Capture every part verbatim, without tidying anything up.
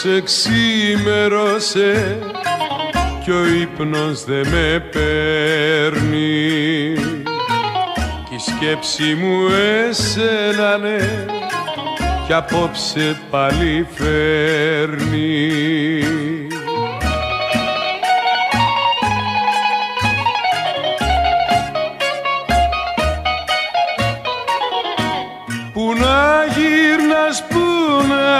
εξήμερωσε κι ο ύπνος δε με παίρνει κι η σκέψη μου εσένα ναι κι απόψε πάλι φέρνει. Πού να γύρνας, πού να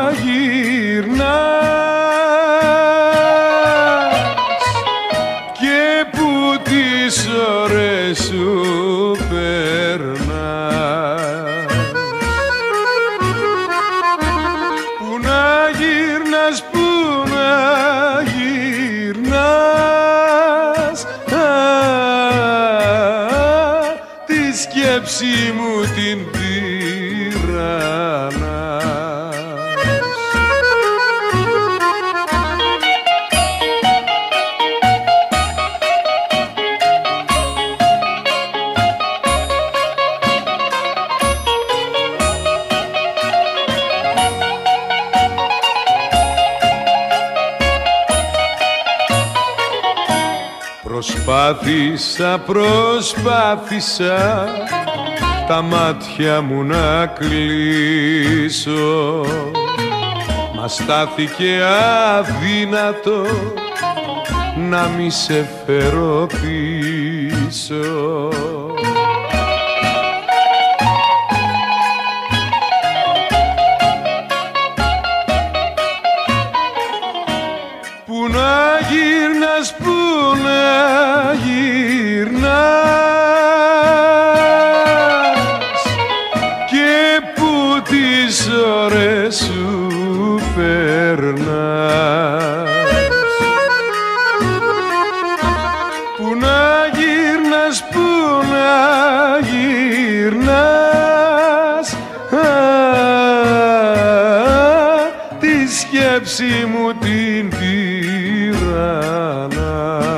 γύρνας και πού τις ώρες σου περνάς. Πού να γύρνας, πού να γύρνας, α, τη σκέψη μου την Προσπάθησα, προσπάθησα τα μάτια μου να κλείσω, μα στάθηκε αδύνατο να μη σε φέρω πίσω. Πού να γύρνας, πού να γύρνας και πού τις ώρες σου περνάς. Πού να γύρνας, πού να γύρνας, α, τη σκέψη μου την τυραννάς.